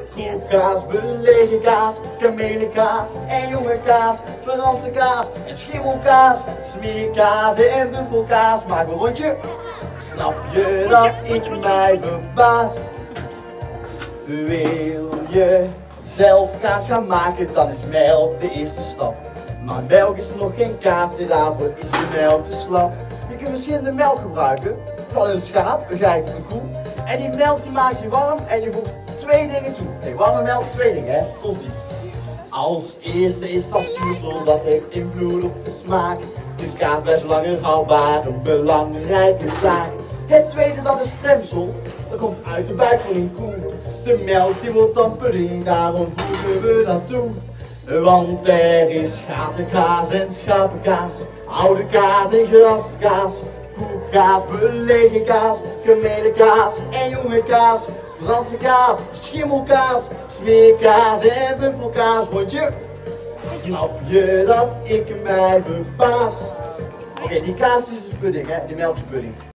Koelkaas, belegen kaas, kamelenkaas en jonge kaas, Franse kaas en schimmelkaas, smeerkaas en buffelkaas. Maak een rondje. Snap je dat ik mij verbaas? Wil je zelf kaas gaan maken, dan is melk de eerste stap. Maar melk is nog geen kaas, en daarvoor is de melk te slap. Je kunt verschillende melk gebruiken, van een schaap, een geit of een koe. En die melk die maak je warm en je voegt twee dingen toe. Nee, warme melk, twee dingen, hè. Komt-ie. Als eerste is dat zuursel, dat heeft invloed op de smaak. De kaas blijft langer houdbaar, een belangrijke zaak. Het tweede, dat is stremsel, dat komt uit de buik van een koe. De melk die wordt dan pudding, daarom voegen we dat toe. Want er is gatenkaas en schapenkaas, oude kaas en graskaas, koelkaas, belegen kaas, kamelenkaas en jonge kaas, Franse kaas, schimmelkaas, smeerkaas en buffelkaas. Rondje, snap je dat ik mij verbaas? Oké, die kaas is dus pudding, hè? Die melk is pudding.